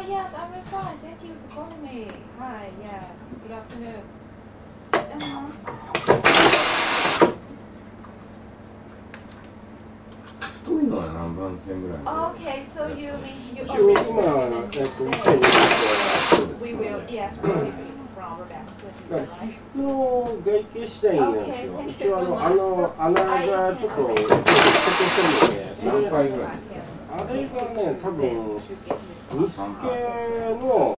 yes, I'm fine. Thank you for calling me. Hi, yes. Good afternoon. Okay, so you mean you already we will, yes, receive it from Rebecca. 皮膚の外形次第なんですよ。一応穴がちょっとしてるので、それ何回ぐらいですか？あれがね、多分、薄毛の